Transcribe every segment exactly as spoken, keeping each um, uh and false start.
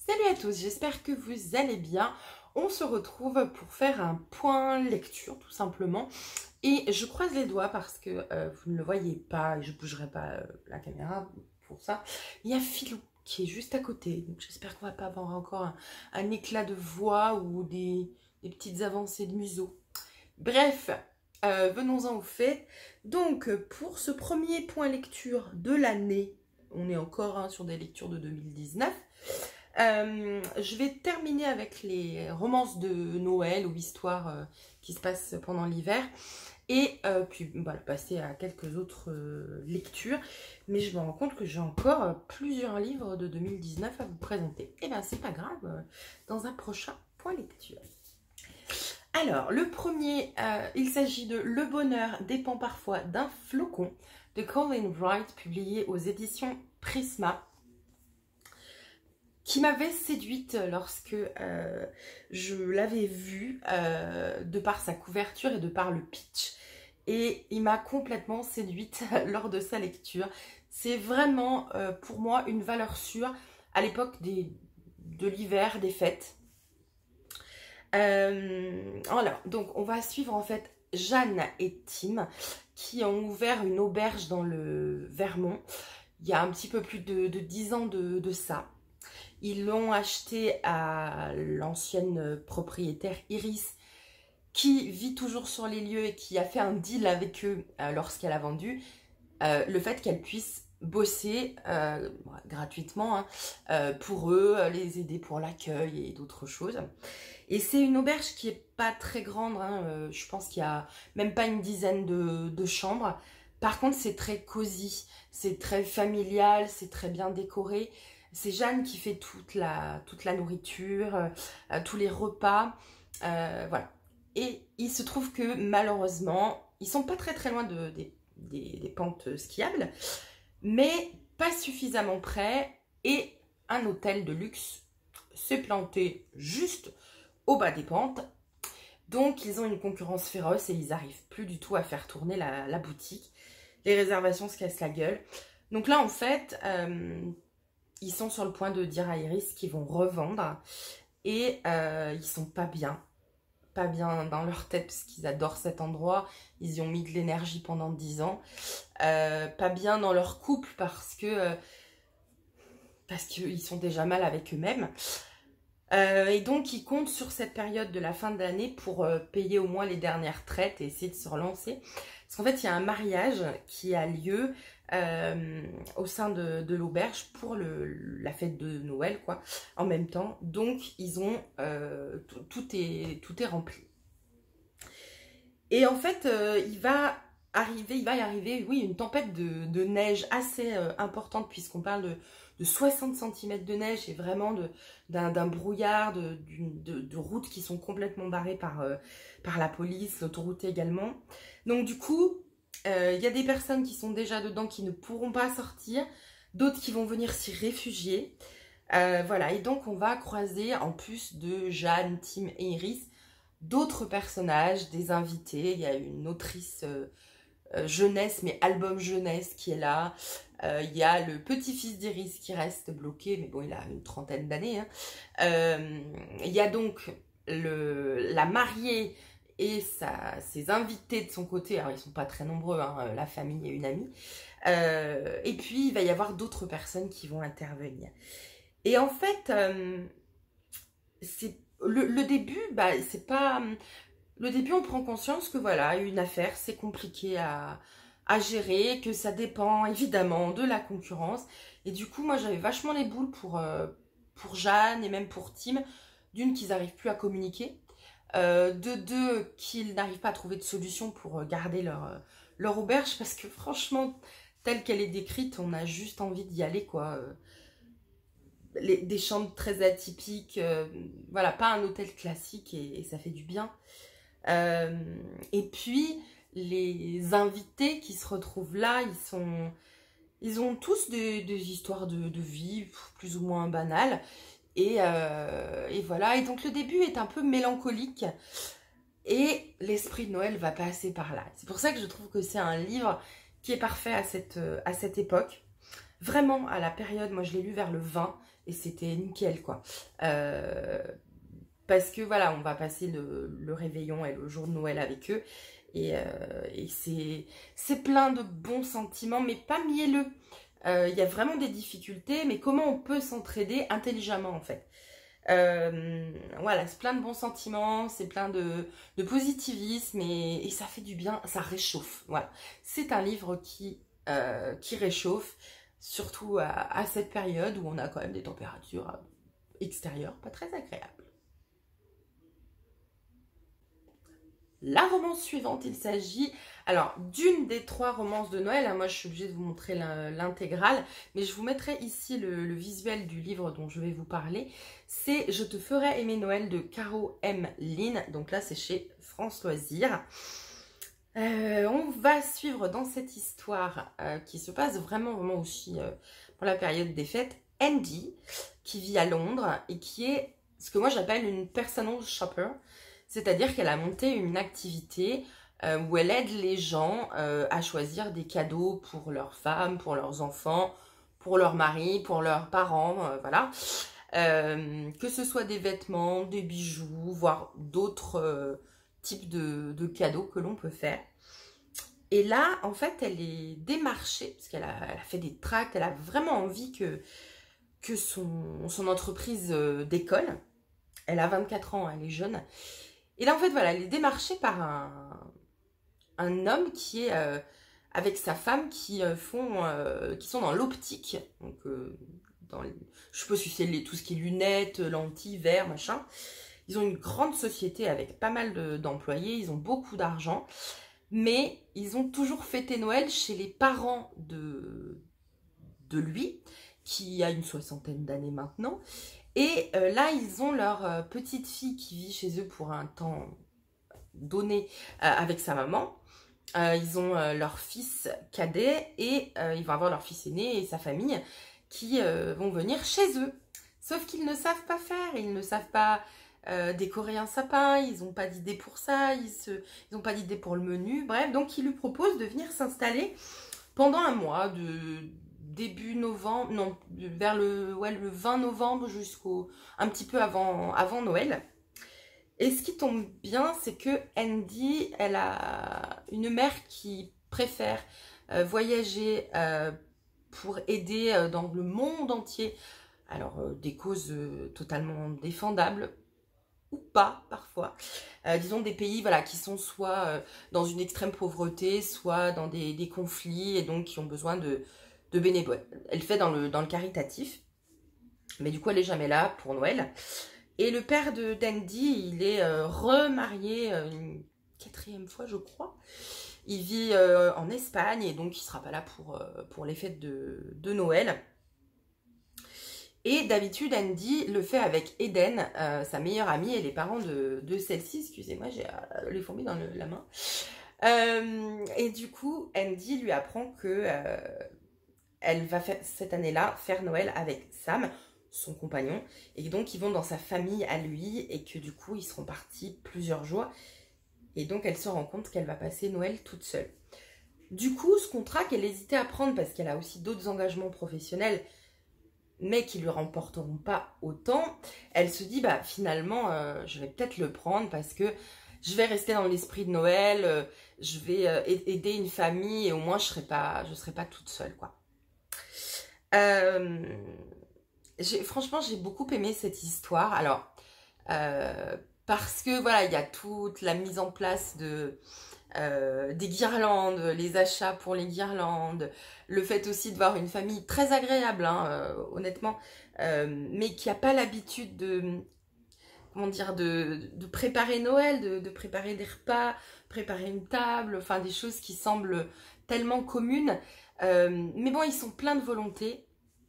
Salut à tous, j'espère que vous allez bien. On se retrouve pour faire un point lecture tout simplement. Et je croise les doigts parce que euh, vous ne le voyez pas et je ne bougerai pas euh, la caméra pour ça. Il y a Philou qui est juste à côté. Donc j'espère qu'on ne va pas avoir encore un, un éclat de voix ou des, des petites avancées de museau. Bref, euh, venons-en au fait. Donc pour ce premier point lecture de l'année, on est encore hein, sur des lectures de deux mille dix-neuf. Euh, je vais terminer avec les romances de Noël ou histoires euh, qui se passent pendant l'hiver et euh, puis voilà, passer à quelques autres euh, lectures, mais je me rends compte que j'ai encore euh, plusieurs livres de deux mille dix-neuf à vous présenter. Et bien c'est pas grave, euh, dans un prochain point lecture. Alors le premier, euh, il s'agit de Le bonheur dépend parfois d'un flocon de Colin Wright, publié aux éditions Prisma, qui m'avait séduite lorsque euh, je l'avais vu euh, de par sa couverture et de par le pitch. Et il m'a complètement séduite lors de sa lecture. C'est vraiment euh, pour moi une valeur sûre à l'époque de l'hiver, des fêtes. Euh, alors, donc on va suivre en fait Jeanne et Tim qui ont ouvert une auberge dans le Vermont il y a un petit peu plus de, de dix ans de, de ça. Ils l'ont acheté à l'ancienne propriétaire Iris, qui vit toujours sur les lieux et qui a fait un deal avec eux euh, lorsqu'elle a vendu, euh, le fait qu'elle puisse bosser euh, gratuitement hein, euh, pour eux, les aider pour l'accueil et d'autres choses. Et c'est une auberge qui est pas très grande, hein, euh, je pense qu'il y a même pas une dizaine de, de chambres. Par contre, c'est très cosy, c'est très familial, c'est très bien décoré. C'est Jeanne qui fait toute la, toute la nourriture, euh, tous les repas, euh, voilà. Et il se trouve que malheureusement, ils sont pas très très loin de, des, des, des pentes skiables, mais pas suffisamment près. Et un hôtel de luxe s'est planté juste au bas des pentes. Donc ils ont une concurrence féroce et ils n'arrivent plus du tout à faire tourner la, la boutique. Les réservations se cassent la gueule. Donc là en fait... Euh, ils sont sur le point de dire à Iris qu'ils vont revendre et euh, ils sont pas bien, pas bien dans leur tête parce qu'ils adorent cet endroit, ils y ont mis de l'énergie pendant dix ans, euh, pas bien dans leur couple parce que euh, parce qu'ils sont déjà mal avec eux-mêmes. Euh, et donc ils comptent sur cette période de la fin de l'année pour euh, payer au moins les dernières traites et essayer de se relancer. Parce qu'en fait il y a un mariage qui a lieu euh, au sein de, de l'auberge pour le, la fête de Noël quoi, en même temps. Donc ils ont euh, tout, tout, est, tout est rempli. Et en fait euh, il va arriver, il va y arriver oui, une tempête de, de neige assez euh, importante puisqu'on parle de de soixante centimètres de neige et vraiment d'un brouillard, de, de, de routes qui sont complètement barrées par, euh, par la police, l'autoroute également. Donc du coup, il euh, y a des personnes qui sont déjà dedans qui ne pourront pas sortir, d'autres qui vont venir s'y réfugier. Euh, voilà, et donc on va croiser, en plus de Jeanne, Tim et Iris, d'autres personnages, des invités. Il y a une autrice... Euh, Euh, jeunesse, mais album jeunesse qui est là. Il euh, y a le petit-fils d'Iris qui reste bloqué, mais bon, il a une trentaine d'années. Il hein. euh, y a donc le, la mariée et sa, ses invités de son côté. Alors, ils sont pas très nombreux, hein, la famille et une amie. Euh, et puis, il va y avoir d'autres personnes qui vont intervenir. Et en fait, euh, c'est le, le début, bah, c'est pas... Le début, on prend conscience que voilà, une affaire, c'est compliqué à, à gérer, que ça dépend évidemment de la concurrence. Et du coup, moi, j'avais vachement les boules pour, euh, pour Jeanne et même pour Tim. D'une, qu'ils n'arrivent plus à communiquer. Euh, de deux, qu'ils n'arrivent pas à trouver de solution pour garder leur, leur auberge. Parce que franchement, telle qu'elle est décrite, on a juste envie d'y aller, quoi. Les, des chambres très atypiques. Euh, voilà, pas un hôtel classique et, et ça fait du bien. Euh, et puis les invités qui se retrouvent là, ils sont, ils ont tous des, des histoires de, de vie plus ou moins banales. Et, euh, et voilà. Et donc le début est un peu mélancolique et l'esprit de Noël va passer par là. C'est pour ça que je trouve que c'est un livre qui est parfait à cette, à cette époque. Vraiment à la période, moi je l'ai lu vers le vingt. et c'était nickel, quoi. Euh, parce que voilà, on va passer le, le réveillon et le jour de Noël avec eux. Et, euh, et c'est plein de bons sentiments, mais pas mielleux. Il euh, y a vraiment des difficultés, mais comment on peut s'entraider intelligemment, en fait. Euh, voilà, c'est plein de bons sentiments, c'est plein de, de positivisme, et, et ça fait du bien, ça réchauffe. Voilà, c'est un livre qui, euh, qui réchauffe, surtout à, à cette période où on a quand même des températures extérieures pas très agréables. La romance suivante, il s'agit alors d'une des trois romances de Noël. Moi, je suis obligée de vous montrer l'intégrale, mais je vous mettrai ici le, le visuel du livre dont je vais vous parler. C'est « Je te ferai aimer Noël » de Caro M. Lynn. Donc là, c'est chez France Loisirs. Euh, on va suivre dans cette histoire euh, qui se passe vraiment, vraiment aussi euh, pour la période des fêtes, Andy, qui vit à Londres et qui est ce que moi j'appelle une personal shopper. C'est-à-dire qu'elle a monté une activité euh, où elle aide les gens euh, à choisir des cadeaux pour leurs femmes, pour leurs enfants, pour leurs maris, pour leurs parents, euh, voilà. Euh, que ce soit des vêtements, des bijoux, voire d'autres euh, types de, de cadeaux que l'on peut faire. Et là, en fait, elle est démarchée, parce qu'elle a, elle a fait des tracts, elle a vraiment envie que, que son, son entreprise euh, décolle. Elle a vingt-quatre ans, elle est jeune. Et là, en fait, voilà, elle est démarchée par un, un homme qui est euh, avec sa femme qui euh, font, euh, qui sont dans l'optique. Donc, euh, dans les, je suppose que c'est les, tout ce qui est lunettes, lentilles, verres, machin. Ils ont une grande société avec pas mal d'employés. Ils ont beaucoup d'argent. Mais ils ont toujours fêté Noël chez les parents de, de lui, qui a une soixantaine d'années maintenant. Et euh, là, ils ont leur euh, petite fille qui vit chez eux pour un temps donné euh, avec sa maman. Euh, ils ont euh, leur fils cadet et euh, ils vont avoir leur fils aîné et sa famille qui euh, vont venir chez eux. Sauf qu'ils ne savent pas faire, ils ne savent pas euh, décorer un sapin, ils n'ont pas d'idée pour ça, ils n'ont pas d'idée pour le menu. Bref, donc ils lui proposent de venir s'installer pendant un mois de... début novembre, non, vers le, ouais, le vingt novembre jusqu'au un petit peu avant, avant Noël. Et ce qui tombe bien, c'est que Andy, elle a une mère qui préfère euh, voyager euh, pour aider euh, dans le monde entier. Alors, euh, des causes euh, totalement défendables, ou pas parfois. Euh, disons des pays voilà, qui sont soit euh, dans une extrême pauvreté, soit dans des, des conflits et donc qui ont besoin de de bénévoles. Elle fait dans le, dans le caritatif, mais du coup elle est jamais là pour Noël. Et le père de d'Andy, il est euh, remarié euh, une quatrième fois je crois. Il vit euh, en Espagne et donc il sera pas là pour, euh, pour les fêtes de, de Noël. Et d'habitude Andy le fait avec Eden, euh, sa meilleure amie et les parents de, de celle-ci. Excusez-moi, j'ai euh, les fourmis dans le, la main. Euh, et du coup Andy lui apprend que... Euh, elle va faire, cette année-là faire Noël avec Sam, son compagnon, et donc ils vont dans sa famille à lui, et que du coup ils seront partis plusieurs jours, et donc elle se rend compte qu'elle va passer Noël toute seule. Du coup, ce contrat qu'elle hésitait à prendre, parce qu'elle a aussi d'autres engagements professionnels, mais qui lui remporteront pas autant, elle se dit, bah finalement, euh, je vais peut-être le prendre, parce que je vais rester dans l'esprit de Noël, euh, je vais euh, aider une famille, et au moins je serai pas, je serai pas toute seule, quoi. Euh, franchement, j'ai beaucoup aimé cette histoire. Alors, euh, parce que voilà, il y a toute la mise en place de euh, des guirlandes, les achats pour les guirlandes, le fait aussi de voir une famille très agréable, hein, euh, honnêtement, euh, mais qui n'a pas l'habitude de, comment dire, de, de préparer Noël, de, de préparer des repas, préparer une table, enfin des choses qui semblent tellement communes. Euh, mais bon, ils sont pleins de volonté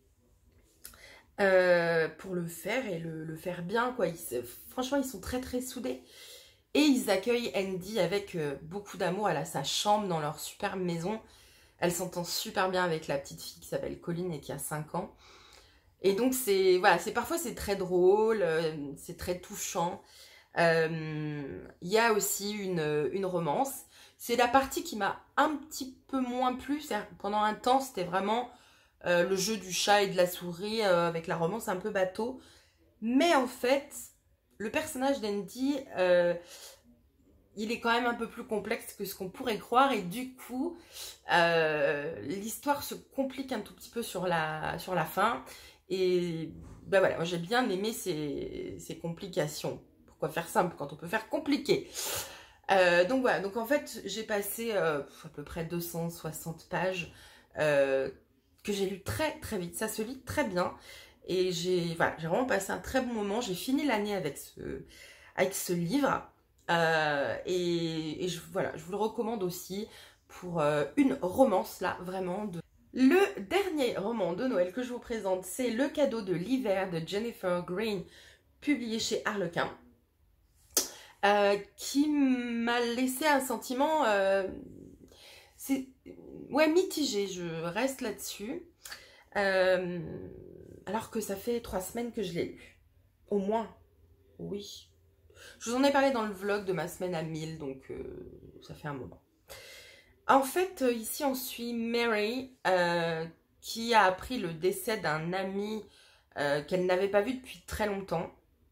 euh, pour le faire et le, le faire bien, quoi. Ils, franchement, ils sont très très soudés. Et ils accueillent Andy avec euh, beaucoup d'amour. Elle a sa chambre dans leur superbe maison. Elle s'entend super bien avec la petite fille qui s'appelle Colline et qui a cinq ans. Et donc, c'est voilà, c'est parfois c'est très drôle, euh, c'est très touchant. Euh, Il y a aussi une, une romance. C'est la partie qui m'a un petit peu moins plu. Pendant un temps, c'était vraiment euh, le jeu du chat et de la souris euh, avec la romance un peu bateau. Mais en fait, le personnage d'Andy, euh, il est quand même un peu plus complexe que ce qu'on pourrait croire. Et du coup, euh, l'histoire se complique un tout petit peu sur la, sur la fin. Et ben voilà, moi j'ai bien aimé ces, ces complications. Pourquoi faire simple quand on peut faire compliqué? Euh, donc voilà, donc en fait j'ai passé euh, à peu près deux cent soixante pages euh, que j'ai lu très très vite, ça se lit très bien et j'ai voilà, j'ai vraiment passé un très bon moment, j'ai fini l'année avec ce, avec ce livre euh, et, et je, voilà, je vous le recommande aussi pour euh, une romance là vraiment. De... Le dernier roman de Noël que je vous présente, c'est Le cadeau de l'hiver de Jennifer Green, publié chez Harlequin. Euh, qui m'a laissé un sentiment euh, c'est ouais, mitigé, je reste là-dessus. Euh, alors que ça fait trois semaines que je l'ai lu. Au moins, oui. Je vous en ai parlé dans le vlog de ma semaine à mille, donc euh, ça fait un moment. En fait, euh, ici on suit Mary, euh, qui a appris le décès d'un ami euh, qu'elle n'avait pas vu depuis très longtemps,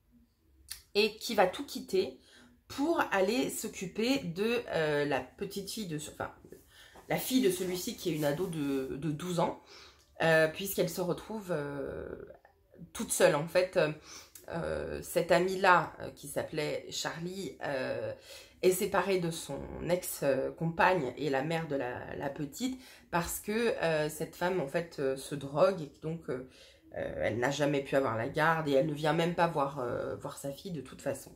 et qui va tout quitter pour aller s'occuper de euh, la petite fille de... Enfin, la fille de celui-ci qui est une ado de, de douze ans, euh, puisqu'elle se retrouve euh, toute seule. En fait, euh, cette amie-là, euh, qui s'appelait Charlie, euh, est séparée de son ex-compagne et la mère de la, la petite, parce que euh, cette femme, en fait, euh, se drogue, et donc euh, euh, elle n'a jamais pu avoir la garde, et elle ne vient même pas voir, euh, voir sa fille de toute façon.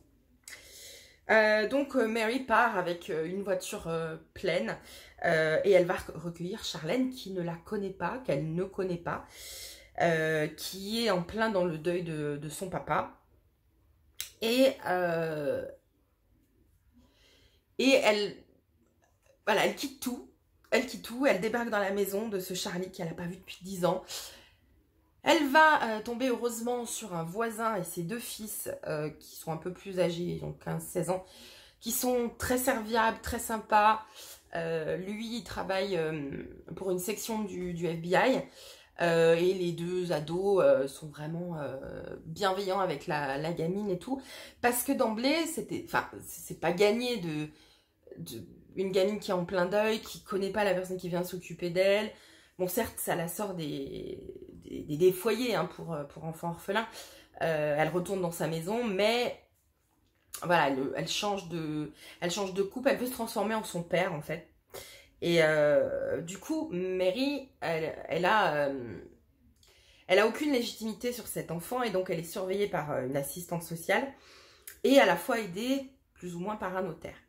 Euh, donc euh, Mary part avec euh, une voiture euh, pleine euh, et elle va recueillir Charlène qui ne la connaît pas, qu'elle ne connaît pas, euh, qui est en plein dans le deuil de, de son papa. Et, euh, et elle, voilà, elle quitte tout, elle quitte tout, elle débarque dans la maison de ce Charlie qu'elle n'a pas vu depuis dix ans. Elle va euh, tomber heureusement sur un voisin et ses deux fils euh, qui sont un peu plus âgés, donc quinze seize ans, qui sont très serviables, très sympas. Euh, lui, il travaille euh, pour une section du, du F B I euh, et les deux ados euh, sont vraiment euh, bienveillants avec la, la gamine et tout. Parce que d'emblée, c'était, enfin, c'est pas gagné de, de une gamine qui est en plein deuil, qui connaît pas la personne qui vient s'occuper d'elle. Bon, certes, ça la sort des, des, des foyers hein, pour, pour enfants orphelins. Euh, elle retourne dans sa maison, mais voilà, elle, elle, change de, elle change de coupe. Elle veut se transformer en son père, en fait. Et euh, du coup, Mary, elle, elle a... Euh, elle a aucune légitimité sur cet enfant et donc elle est surveillée par une assistante sociale et à la fois aidée plus ou moins par un notaire.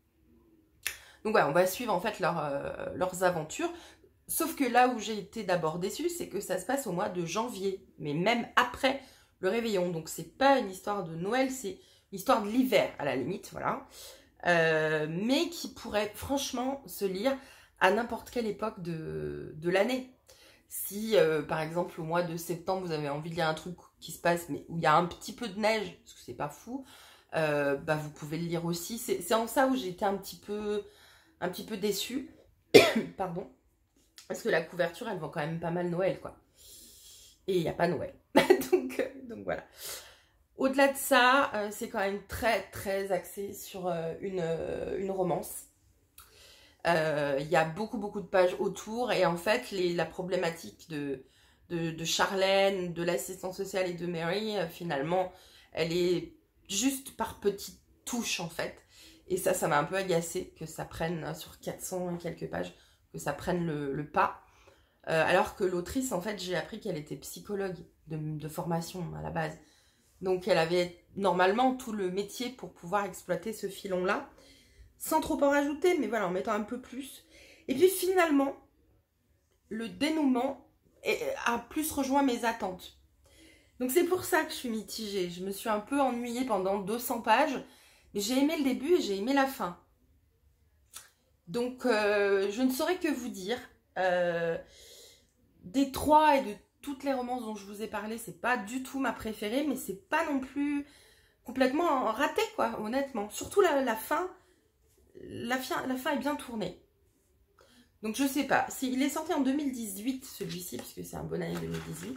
Donc voilà, on va suivre en fait leur, euh, leurs aventures. Sauf que là où j'ai été d'abord déçue, c'est que ça se passe au mois de janvier, mais même après le réveillon. Donc c'est pas une histoire de Noël, c'est une histoire de l'hiver à la limite, voilà. Euh, mais qui pourrait franchement se lire à n'importe quelle époque de, de l'année. Si euh, par exemple au mois de septembre vous avez envie de lire un truc qui se passe mais où il y a un petit peu de neige, parce que c'est pas fou, euh, bah vous pouvez le lire aussi. C'est en ça où j'ai été un petit peu, un petit peu déçue, pardon. Parce que la couverture, elle vend quand même pas mal Noël, quoi. Et il n'y a pas Noël. donc, euh, donc voilà. Au-delà de ça, euh, c'est quand même très, très axé sur euh, une, euh, une romance. Il euh, y a beaucoup, beaucoup de pages autour. Et en fait, les, la problématique de, de, de Charlène, de l'assistante sociale et de Mary, euh, finalement, elle est juste par petites touches, en fait. Et ça, ça m'a un peu agacée que ça prenne sur quatre cents et quelques pages, que ça prenne le, le pas. Euh, alors que l'autrice, en fait, j'ai appris qu'elle était psychologue de, de formation à la base. Donc elle avait normalement tout le métier pour pouvoir exploiter ce filon-là, sans trop en rajouter, mais voilà, en mettant un peu plus. Et puis finalement, le dénouement est, a plus rejoint mes attentes. Donc c'est pour ça que je suis mitigée. Je me suis un peu ennuyée pendant deux cents pages, mais j'ai aimé le début et j'ai aimé la fin. Donc, euh, je ne saurais que vous dire. Euh, des trois et de toutes les romances dont je vous ai parlé, c'est pas du tout ma préférée, mais c'est pas non plus complètement raté, quoi, honnêtement. Surtout la, la fin, la fin, la fin est bien tournée. Donc je sais pas, si, il est sorti en deux mille dix-huit celui-ci, puisque c'est un bon année deux mille dix-huit.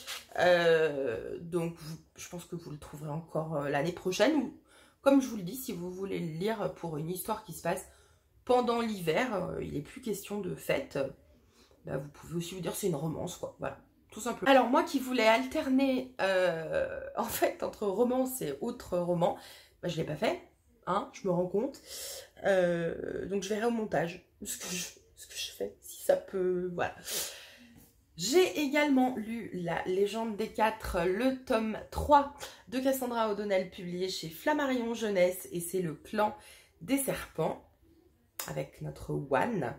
Euh, donc vous, je pense que vous le trouverez encore euh, l'année prochaine, ou comme je vous le dis, si vous voulez le lire pour une histoire qui se passe pendant l'hiver, euh, il n'est plus question de fête, euh, bah, vous pouvez aussi vous dire c'est une romance, quoi, voilà, tout simplement. Alors moi qui voulais alterner euh, en fait entre romance et autres romans, bah, je ne l'ai pas fait, hein, je me rends compte, euh, donc je verrai au montage ce que je, ce que je fais, si ça peut, voilà. J'ai également lu La Légende des Quatre, le tome trois de Cassandra O'Donnell, publié chez Flammarion Jeunesse, et c'est le clan des serpents, avec notre One,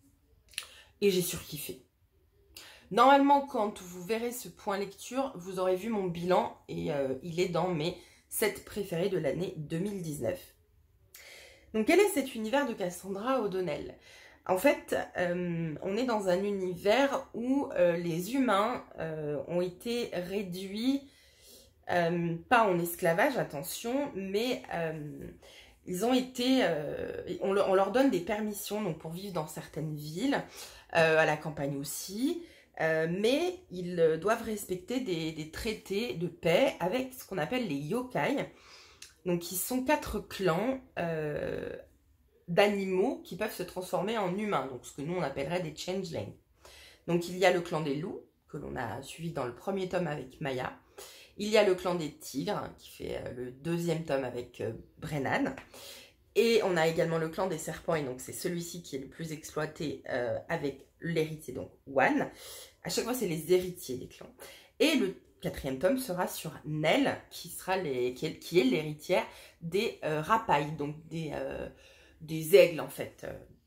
et j'ai surkiffé. Normalement, quand vous verrez ce point lecture, vous aurez vu mon bilan, et euh, il est dans mes sept préférés de l'année deux mille dix-neuf. Donc quel est cet univers de Cassandra O'Donnell ? En fait, euh, on est dans un univers où euh, les humains euh, ont été réduits, euh, pas en esclavage, attention, mais euh, ils ont été, euh, on, on leur donne des permissions donc, pour vivre dans certaines villes, euh, à la campagne aussi, euh, mais ils doivent respecter des, des traités de paix avec ce qu'on appelle les yokai, donc qui sont quatre clans euh, d'animaux qui peuvent se transformer en humains, donc ce que nous on appellerait des changelings. Donc il y a le clan des loups, que l'on a suivi dans le premier tome avec Maya. Il y a le clan des tigres, qui fait le deuxième tome avec euh, Brennan. Et on a également le clan des serpents, et donc c'est celui-ci qui est le plus exploité euh, avec l'héritier, donc One. À chaque fois, c'est les héritiers des clans. Et le quatrième tome sera sur Nell, qui, sera les, qui est, qui est l'héritière des euh, rapailles, donc des... Euh, des aigles en fait.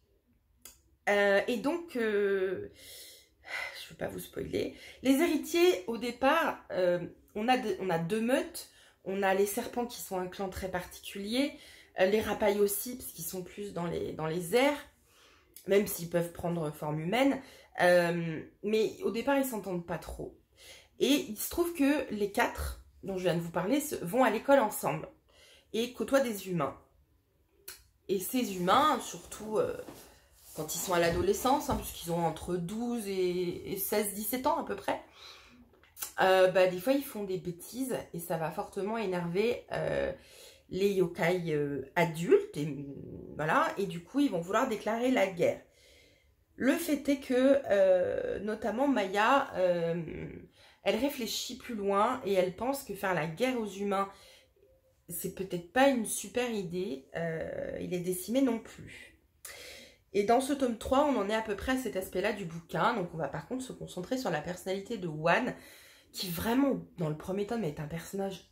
Euh, et donc, euh, je ne veux pas vous spoiler. Les héritiers, au départ, euh, on, a de, on a deux meutes. On a les serpents qui sont un clan très particulier. Euh, les rapailles aussi, parce qu'ils sont plus dans les, dans les airs, même s'ils peuvent prendre forme humaine. Euh, mais au départ, ils ne s'entendent pas trop. Et il se trouve que les quatre, dont je viens de vous parler, vont à l'école ensemble et côtoient des humains. Et ces humains, surtout euh, quand ils sont à l'adolescence, hein, puisqu'ils ont entre douze et seize dix-sept ans à peu près, euh, bah, des fois ils font des bêtises et ça va fortement énerver euh, les yokai euh, adultes. Et, voilà, et du coup, ils vont vouloir déclarer la guerre. Le fait est que, euh, notamment Maya, euh, elle réfléchit plus loin et elle pense que faire la guerre aux humains, c'est peut-être pas une super idée, euh, il est décimé non plus. Et dans ce tome trois, on en est à peu près à cet aspect-là du bouquin. Donc on va par contre se concentrer sur la personnalité de One, qui vraiment, dans le premier tome, est un personnage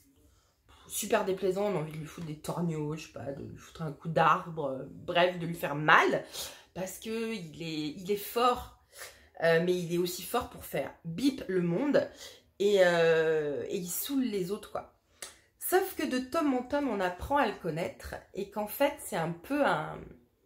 super déplaisant. On a envie de lui foutre des torgnots, je sais pas, de lui foutre un coup d'arbre, euh, bref, de lui faire mal, parce que il est, il est fort, euh, mais il est aussi fort pour faire bip le monde, et, euh, et il saoule les autres, quoi. Sauf que de tome en tome, on apprend à le connaître et qu'en fait, c'est un peu un,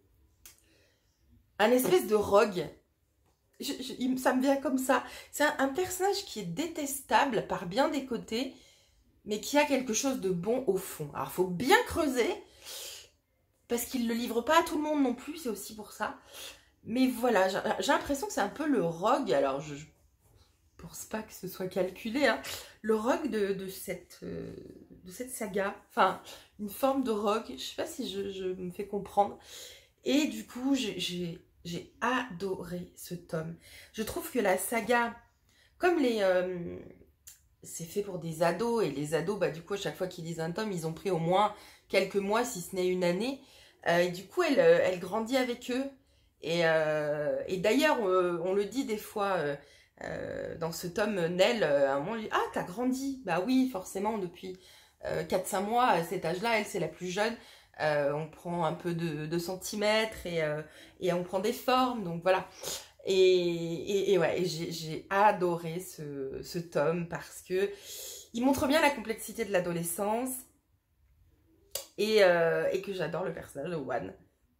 un espèce de rogue. Je, je, ça me vient comme ça. C'est un, un personnage qui est détestable par bien des côtés, mais qui a quelque chose de bon au fond. Alors, il faut bien creuser, parce qu'il ne le livre pas à tout le monde non plus, c'est aussi pour ça. Mais voilà, j'ai l'impression que c'est un peu le rogue. Alors, je... je pense pas que ce soit calculé, hein. Le rogue de, de, cette, euh, de cette saga, enfin une forme de rogue, je sais pas si je, je me fais comprendre. Et du coup j'ai adoré ce tome. Je trouve que la saga, comme les euh, c'est fait pour des ados, et les ados, bah du coup à chaque fois qu'ils lisent un tome, ils ont pris au moins quelques mois, si ce n'est une année, euh, et du coup elle, elle grandit avec eux. Et, euh, et d'ailleurs euh, on le dit des fois, euh, Euh, dans ce tome, Nell, à un moment, elle dit « Ah, t'as grandi !» Bah oui, forcément, depuis euh, quatre cinq mois, à cet âge-là, elle, c'est la plus jeune. Euh, on prend un peu de, de centimètres et, euh, et on prend des formes, donc voilà. Et, et, et ouais, j'ai adoré ce, ce tome parce que il montre bien la complexité de l'adolescence et, euh, et que j'adore le personnage de One.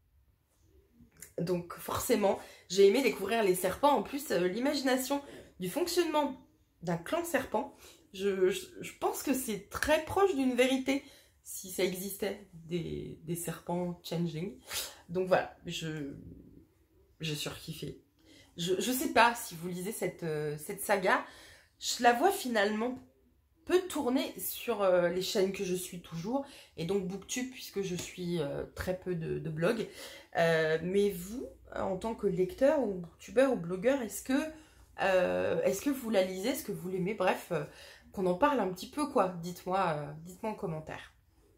Donc forcément, j'ai aimé découvrir les serpents. En plus, euh, l'imagination du fonctionnement d'un clan serpent, je, je, je pense que c'est très proche d'une vérité, si ça existait, des, des serpents changing. Donc voilà, je j'ai surkiffé. Je, je sais pas si vous lisez cette, euh, cette saga, je la vois finalement peu tourner sur euh, les chaînes que je suis toujours, et donc Booktube, puisque je suis euh, très peu de, de blogs. Euh, mais vous, en tant que lecteur ou booktuber ou blogueur, est-ce que, euh, est-ce que vous la lisez, est-ce que vous l'aimez? Bref, euh, qu'on en parle un petit peu, quoi. Dites-moi euh, dites-moi en commentaire.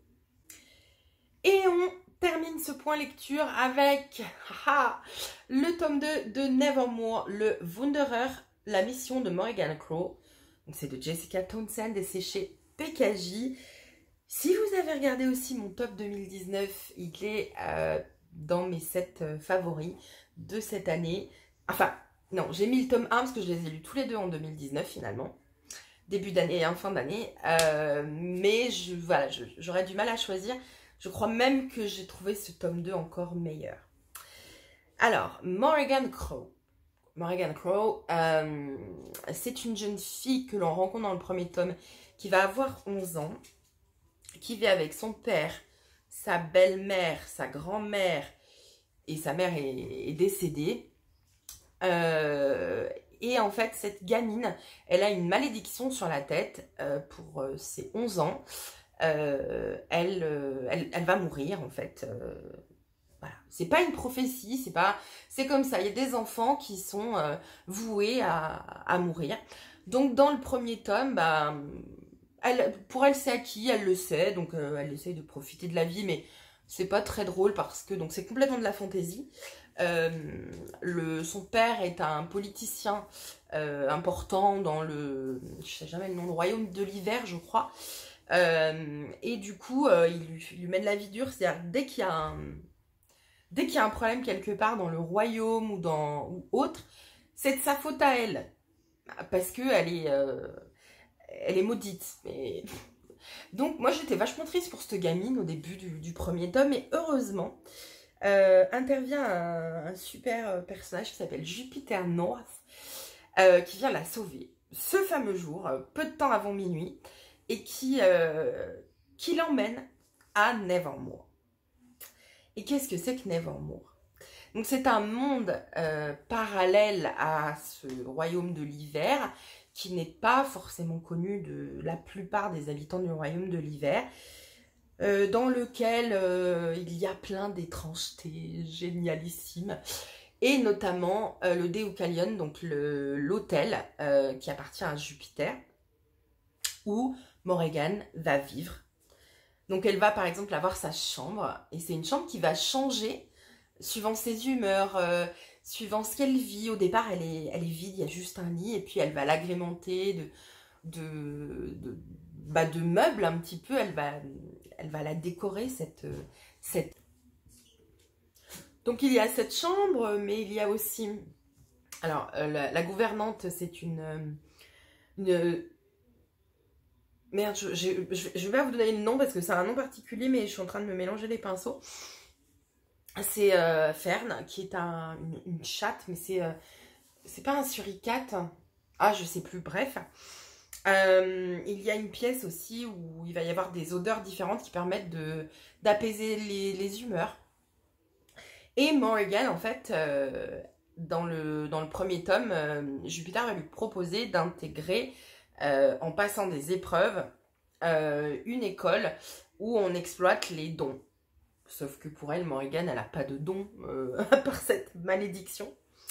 Et on termine ce point lecture avec haha, le tome deux de Nevermore, le Wanderer, la mission de Morrigan Crow. C'est de Jessica Townsend et c'est chez P K J. Si vous avez regardé aussi mon top deux mille dix-neuf, il est euh, dans mes sept euh, favoris de cette année. Enfin, non, j'ai mis le tome un parce que je les ai lus tous les deux en deux mille dix-neuf finalement. Début d'année et en fin d'année. Euh, mais je, voilà, j'aurais du mal à choisir. Je crois même que j'ai trouvé ce tome deux encore meilleur. Alors, Morrigan Crow. Morrigan Crow, euh, c'est une jeune fille que l'on rencontre dans le premier tome qui va avoir onze ans, qui vit avec son père, sa belle-mère, sa grand-mère et sa mère est, est décédée. Euh, et en fait, cette gamine, elle a une malédiction sur la tête euh, pour euh, ses onze ans. Euh, elle, euh, elle, elle va mourir en fait. Euh, voilà. C'est pas une prophétie, c'est pas, c'est comme ça. Il y a des enfants qui sont euh, voués à, à mourir. Donc dans le premier tome, bah, elle, pour elle c'est acquis, elle le sait, donc euh, elle essaye de profiter de la vie, mais c'est pas très drôle parce que donc c'est complètement de la fantaisie. Euh, le, son père est un politicien euh, important dans le, je sais jamais le nom, le royaume de l'hiver, je crois. Euh, et du coup, euh, il, lui, il lui mène la vie dure, c'est-à-dire dès qu'il y a un, dès qu'il y a un problème quelque part dans le royaume ou dans ou autre, c'est de sa faute à elle, parce que elle est, euh, elle est maudite. Mais... Donc moi j'étais vachement triste pour cette gamine au début du, du premier tome, et heureusement euh, intervient un, un super personnage qui s'appelle Jupiter North, euh, qui vient la sauver ce fameux jour, euh, peu de temps avant minuit. Et qui, euh, qui l'emmène à Nevermore. Et qu'est-ce que c'est que Nevermore? Donc c'est un monde euh, parallèle à ce royaume de l'hiver, qui n'est pas forcément connu de la plupart des habitants du royaume de l'hiver, euh, dans lequel euh, il y a plein d'étrangetés génialissimes, et notamment euh, le Deucalion, donc l'hôtel euh, qui appartient à Jupiter, où Morrigan va vivre. Donc elle va par exemple avoir sa chambre, et c'est une chambre qui va changer suivant ses humeurs, euh, suivant ce qu'elle vit. Au départ elle est, elle est vide, il y a juste un lit, et puis elle va l'agrémenter de, de, de, bah de meubles un petit peu, elle va, elle va la décorer cette, cette... Donc il y a cette chambre, mais il y a aussi... Alors euh, la, la gouvernante, c'est une... une Merde, je, je, je, je vais pas vous donner le nom parce que c'est un nom particulier, mais je suis en train de me mélanger les pinceaux. C'est euh, Fern, qui est un, une, une chatte, mais c'est euh, c'est pas un suricate. Ah, je sais plus, bref. Euh, il y a une pièce aussi où il va y avoir des odeurs différentes qui permettent de d'apaiser les, les humeurs. Et Morrigan, en fait, euh, dans, le, dans le premier tome, euh, Jupiter va lui proposer d'intégrer... Euh, en passant des épreuves, euh, une école où on exploite les dons. Sauf que pour elle, Morrigan, elle n'a pas de dons, euh, à part cette malédiction.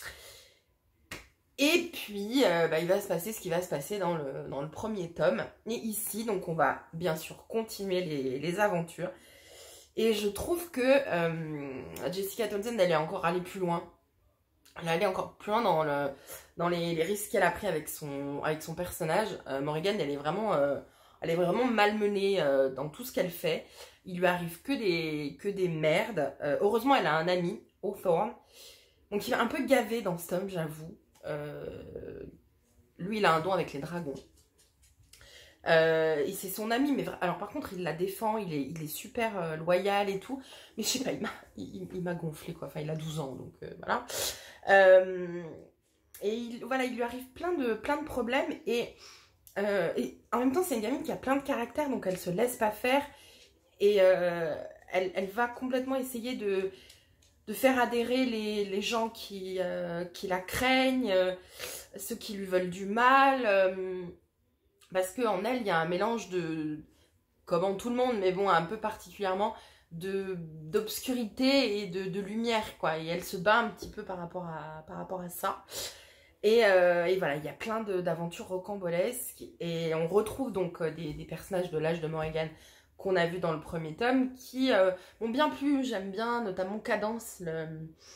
Et puis, euh, bah, il va se passer ce qui va se passer dans le, dans le premier tome. Et ici, donc, on va bien sûr continuer les, les aventures. Et je trouve que euh, Jessica Townsend, elle est encore allée plus loin. Elle est allée encore plus loin dans, le, dans les, les risques qu'elle a pris avec son, avec son personnage. Euh, Morrigan, elle est vraiment, euh, elle est vraiment malmenée euh, dans tout ce qu'elle fait. Il lui arrive que des, que des merdes. Euh, heureusement, elle a un ami, Hawthorne. Donc, il va un peu gaver dans ce tome, j'avoue. Euh, lui, il a un don avec les dragons. Euh, et c'est son ami, mais alors par contre il la défend, il est, il est super euh, loyal et tout, mais je sais pas, il m'a il, il m'a gonflé quoi, enfin il a douze ans donc euh, voilà. Euh, et il, voilà, il lui arrive plein de, plein de problèmes, et, euh, et en même temps c'est une gamine qui a plein de caractère, donc elle se laisse pas faire, et euh, elle, elle va complètement essayer de, de faire adhérer les, les gens qui, euh, qui la craignent, euh, ceux qui lui veulent du mal, euh, parce qu'en elle, il y a un mélange de, comme en tout le monde, mais bon, un peu particulièrement, de d'obscurité et de, de lumière, quoi. Et elle se bat un petit peu par rapport à, par rapport à ça. Et, euh, et voilà, il y a plein d'aventures rocambolesques. Et on retrouve donc des, des personnages de l'âge de Morrigan qu'on a vu dans le premier tome, qui euh, m'ont bien plu. J'aime bien, notamment Cadence, le,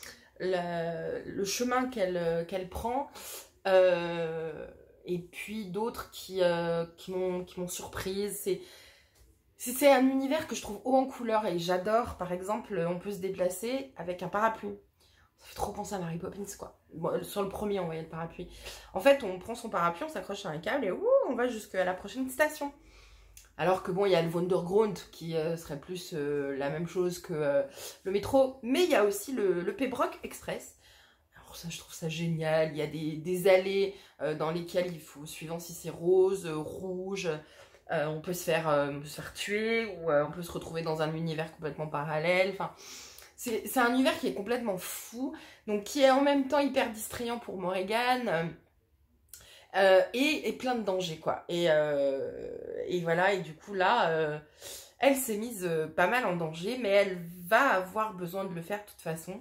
le, le chemin qu'elle qu'elle prend. Euh, et puis d'autres qui, euh, qui m'ont surprise. C'est... C'est un univers que je trouve haut en couleur et j'adore. Par exemple, on peut se déplacer avec un parapluie. Ça fait trop penser à Mary Poppins, quoi. Bon, sur le premier, on voyait le parapluie. En fait, on prend son parapluie, on s'accroche à un câble et ouh, on va jusqu'à la prochaine station. Alors que bon, il y a le Wonderground qui euh, serait plus euh, la même chose que euh, le métro. Mais il y a aussi le, le Pembroke Express. Alors ça, je trouve ça génial. Il y a des, des allées euh, dans lesquelles il faut, suivant si c'est rose, euh, rouge... Euh, on, peut se faire, euh, on peut se faire tuer ou euh, on peut se retrouver dans un univers complètement parallèle. Enfin, c'est un univers qui est complètement fou, donc qui est en même temps hyper distrayant pour Morrigan euh, euh, et, et plein de dangers, quoi. Et, euh, et voilà, et du coup là, euh, elle s'est mise euh, pas mal en danger, mais elle va avoir besoin de le faire de toute façon.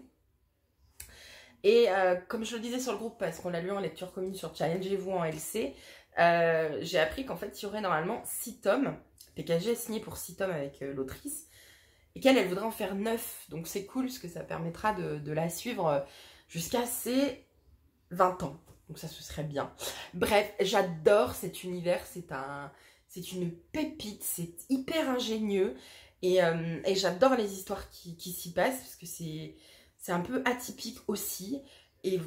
Et euh, comme je le disais sur le groupe, parce qu'on l'a lu en lecture commune sur Challengez-vous en L C, Euh, j'ai appris qu'en fait il y aurait normalement six tomes. P K G est signé pour six tomes avec euh, l'autrice et qu'elle elle voudrait en faire neuf, donc c'est cool parce que ça permettra de, de la suivre jusqu'à ses vingt ans, donc ça ce serait bien. Bref, j'adore cet univers, c'est un, c'est une pépite, c'est hyper ingénieux et, euh, et j'adore les histoires qui, qui s'y passent parce que c'est c'est un peu atypique aussi. Et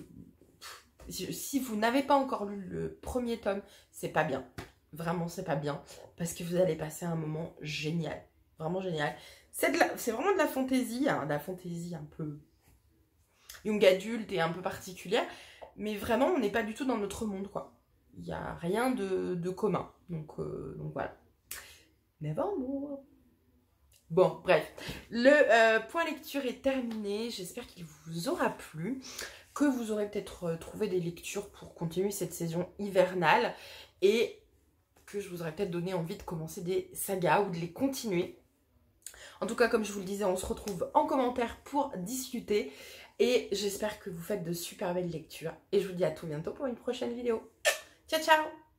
si vous n'avez pas encore lu le premier tome, c'est pas bien. Vraiment, c'est pas bien. Parce que vous allez passer un moment génial. Vraiment génial. C'est vraiment de la fantaisie. Hein, de la fantaisie un peu young adulte et un peu particulière. Mais vraiment, on n'est pas du tout dans notre monde, quoi. Il n'y a rien de, de commun. Donc, euh, donc voilà. Nevermore. Bon, bref. Le euh, point lecture est terminé. J'espère qu'il vous aura plu. Que vous aurez peut-être trouvé des lectures pour continuer cette saison hivernale et que je vous aurais peut-être donné envie de commencer des sagas ou de les continuer. En tout cas, comme je vous le disais, on se retrouve en commentaire pour discuter et j'espère que vous faites de super belles lectures et je vous dis à tout bientôt pour une prochaine vidéo. Ciao, ciao!